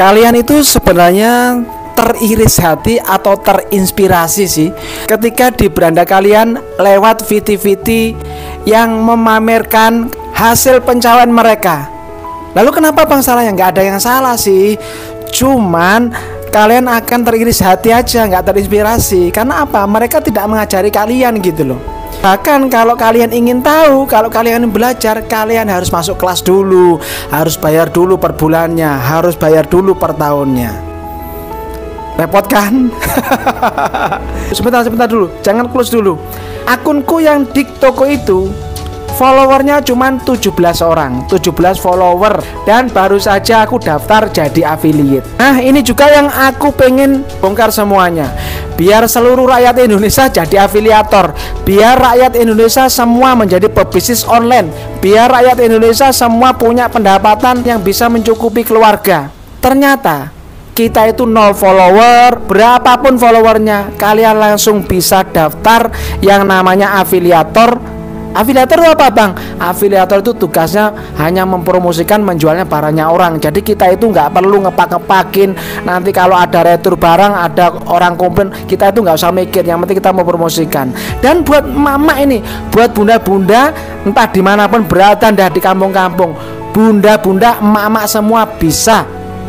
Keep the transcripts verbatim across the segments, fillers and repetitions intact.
Kalian itu sebenarnya teriris hati atau terinspirasi sih ketika di beranda kalian lewat V T V T yang memamerkan hasil pencapaian mereka. Lalu kenapa bang salahnya? Nggak ada yang salah sih, cuman kalian akan teriris hati aja, nggak terinspirasi. Karena apa? Mereka tidak mengajari kalian gitu loh. Bahkan kalau kalian ingin tahu, kalau kalian ingin belajar, kalian harus masuk kelas dulu, harus bayar dulu per bulannya, harus bayar dulu per tahunnya. Repot kan? Sebentar, sebentar dulu, jangan close dulu. Akunku yang di toko itu followernya cuma tujuh belas orang, tujuh belas follower, dan baru saja aku daftar jadi affiliate. Nah ini juga yang aku pengen bongkar semuanya, biar seluruh rakyat Indonesia jadi afiliator, biar rakyat Indonesia semua menjadi pebisnis online, biar rakyat Indonesia semua punya pendapatan yang bisa mencukupi keluarga. Ternyata kita itu nol follower, berapapun followernya, kalian langsung bisa daftar yang namanya afiliator. Afiliator itu apa bang? Afiliator itu tugasnya hanya mempromosikan, menjualnya barangnya orang. Jadi kita itu nggak perlu ngepak-ngepakin. Nanti kalau ada retur barang, ada orang komplain, kita itu nggak usah mikir. Yang penting kita mempromosikan. Dan buat mama ini, buat bunda-bunda, entah dimanapun berada, dah di kampung-kampung, bunda-bunda, emak-emak semua bisa.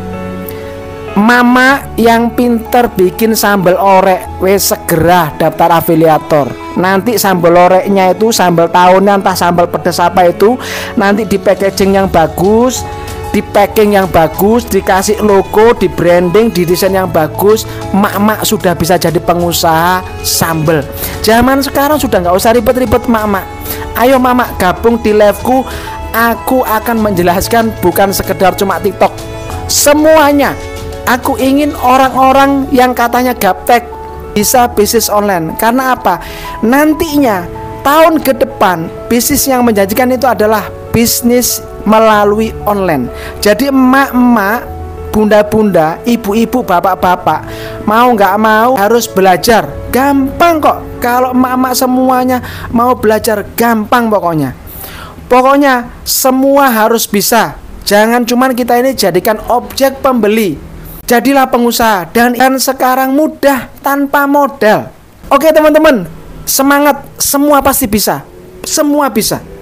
Mama yang pinter bikin sambal orek, wes segera daftar afiliator. Nanti sambal oreknya itu sambal tahunnya, entah sambal pedas apa itu, nanti di packaging yang bagus, di packing yang bagus, dikasih logo, di branding, di desain yang bagus. Mak-mak sudah bisa jadi pengusaha sambal. Zaman sekarang sudah nggak usah ribet-ribet mak-mak. Ayo mama gabung di liveku. Aku akan menjelaskan bukan sekedar cuma TikTok, semuanya. Aku ingin orang-orang yang katanya gaptek bisa bisnis online. Karena apa? Nantinya tahun ke depan bisnis yang menjanjikan itu adalah bisnis melalui online. Jadi emak-emak, bunda-bunda, ibu-ibu, bapak-bapak, mau nggak mau harus belajar. Gampang kok. Kalau emak-emak semuanya mau belajar, gampang pokoknya. Pokoknya semua harus bisa. Jangan cuman kita ini jadikan objek pembeli. Jadilah pengusaha, dan kan sekarang mudah tanpa modal. Oke teman-teman, semangat, semua pasti bisa. Semua bisa.